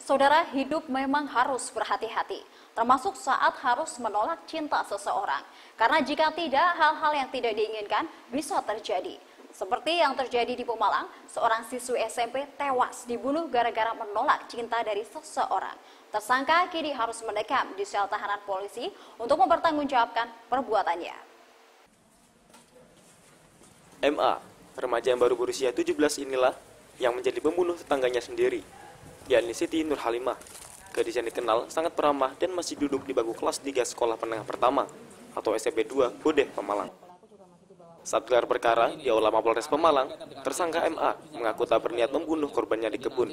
Saudara, hidup memang harus berhati-hati, termasuk saat harus menolak cinta seseorang. Karena jika tidak, hal-hal yang tidak diinginkan bisa terjadi. Seperti yang terjadi di Pemalang, seorang siswi SMP tewas dibunuh gara-gara menolak cinta dari seseorang. Tersangka kini harus mendekam di sel tahanan polisi untuk mempertanggungjawabkan perbuatannya. MA, remaja yang baru berusia 17 inilah yang menjadi pembunuh tetangganya sendiri, yakni Siti Nurhalimah. Gadis yang dikenal sangat peramah dan masih duduk di bangku kelas 3 sekolah menengah pertama atau SMP 2 Bodeh, Pemalang. Saat gelar perkara di Aula Mapolres Pemalang, tersangka MA mengaku tak berniat membunuh korbannya di kebun.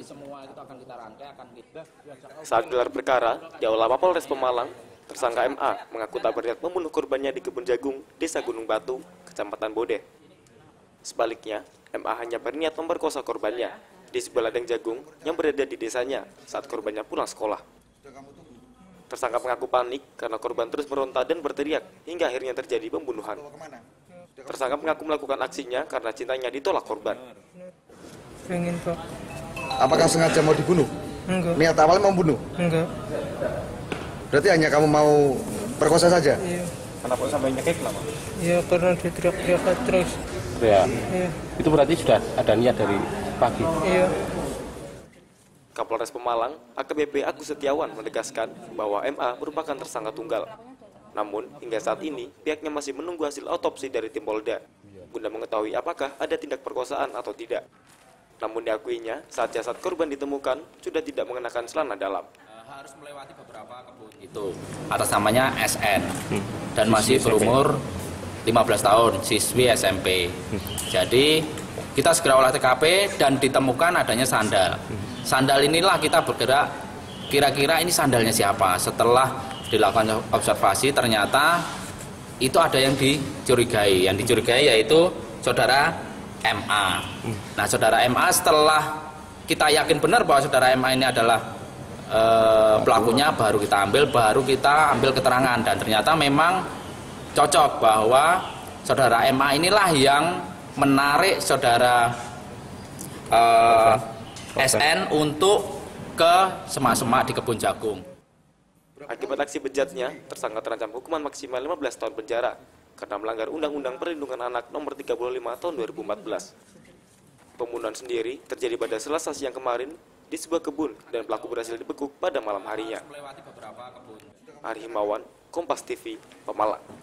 Saat gelar perkara di Aula Mapolres Pemalang, tersangka MA mengaku tak berniat membunuh korbannya di kebun jagung, Desa Gunung Batu, Kecamatan Bodeh. Sebaliknya, MA hanya berniat memperkosa korbannya di sebuah ladang jagung yang berada di desanya saat korbannya pulang sekolah. Tersangka mengaku panik karena korban terus meronta dan berteriak hingga akhirnya terjadi pembunuhan. Tersangka mengaku melakukan aksinya karena cintanya ditolak korban. Pengen, Pak. Apakah sengaja mau dibunuh? Enggak. Niat awalnya mau bunuh? Enggak. Berarti hanya kamu mau perkosa saja? Iya. Kenapa sampai nyekek lama? Iya, karena diteriak-teriak terus. Ya. Iya. Itu berarti sudah ada niat dari pagi. Iya. Kapolres Pemalang, AKBP Agus Setiawan menegaskan bahwa MA merupakan tersangka tunggal. Namun, hingga saat ini, pihaknya masih menunggu hasil otopsi dari tim Polda guna mengetahui apakah ada tindak perkosaan atau tidak. Namun diakuinya, saat jasad korban ditemukan, sudah tidak mengenakan celana dalam. Harus melewati beberapa kebun itu. Atas namanya SN dan masih berumur 15 tahun, siswi SMP. Jadi, kita segera olah TKP dan ditemukan adanya sandal. Sandal inilah kita bergerak, kira-kira ini sandalnya siapa. Setelah dilakukan observasi, ternyata itu ada yang dicurigai. Yang dicurigai yaitu saudara MA. Nah, saudara MA setelah kita yakin benar bahwa saudara MA ini adalah pelakunya, baru kita ambil keterangan. Dan ternyata memang cocok bahwa saudara MA inilah yang menarik saudara SN untuk ke semak-semak di kebun jagung. Akibat aksi bejatnya, tersangka terancam hukuman maksimal 15 tahun penjara karena melanggar Undang-Undang Perlindungan Anak Nomor 35 Tahun 2014. Pembunuhan sendiri terjadi pada Selasa siang kemarin di sebuah kebun dan pelaku berhasil dibekuk pada malam harinya. Ari Himawan, Kompas TV, Pemalang.